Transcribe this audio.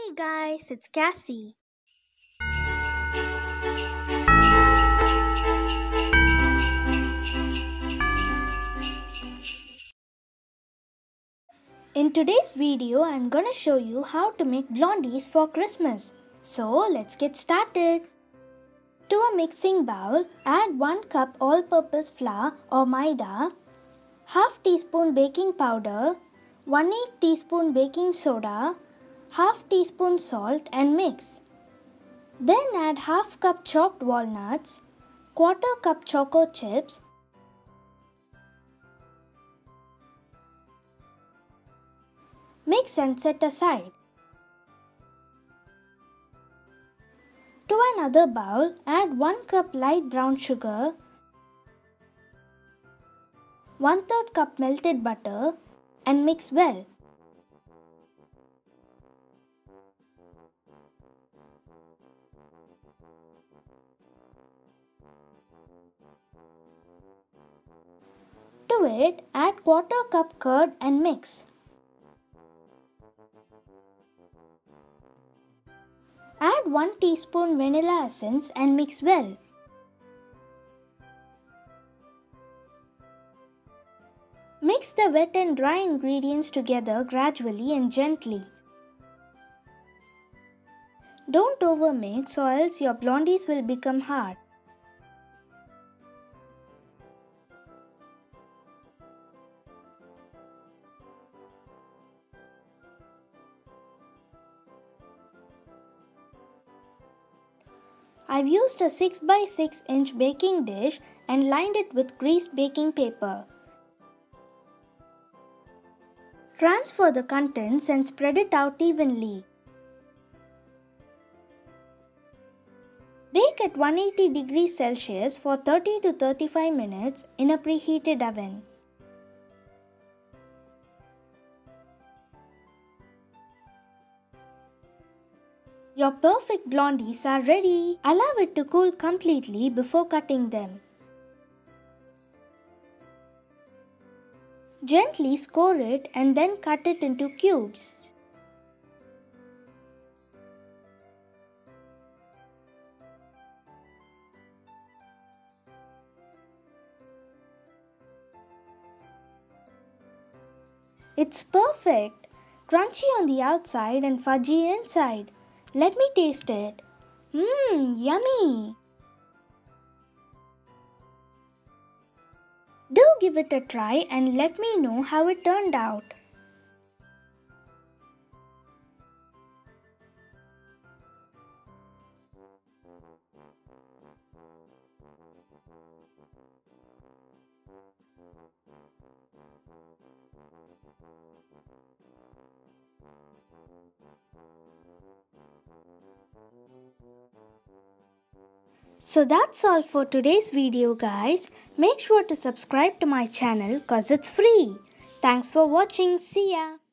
Hi guys, it's Cassie. In today's video, I'm gonna show you how to make blondies for Christmas. So let's get started. To a mixing bowl, add 1 cup all-purpose flour or maida, half teaspoon baking powder, 1/8 teaspoon baking soda, half teaspoon salt and mix. Then add half cup chopped walnuts, quarter cup choco chips, mix and set aside. To another bowl, add 1 cup light brown sugar, 1/3 cup melted butter and mix well. To it, add quarter cup curd and mix. Add 1 teaspoon vanilla essence and mix well. Mix the wet and dry ingredients together gradually and gently. Don't overmix or else your blondies will become hard. I've used a 6 by 6 inch baking dish and lined it with greased baking paper. Transfer the contents and spread it out evenly. Bake at 180 degrees Celsius for 30 to 35 minutes in a preheated oven. Your perfect blondies are ready. Allow it to cool completely before cutting them. Gently score it and then cut it into cubes. It's perfect! Crunchy on the outside and fudgy inside. Let me taste it. Yummy! Do give it a try and let me know how it turned out. So that's all for today's video guys. Make sure to subscribe to my channel cause it's free. Thanks for watching. See ya.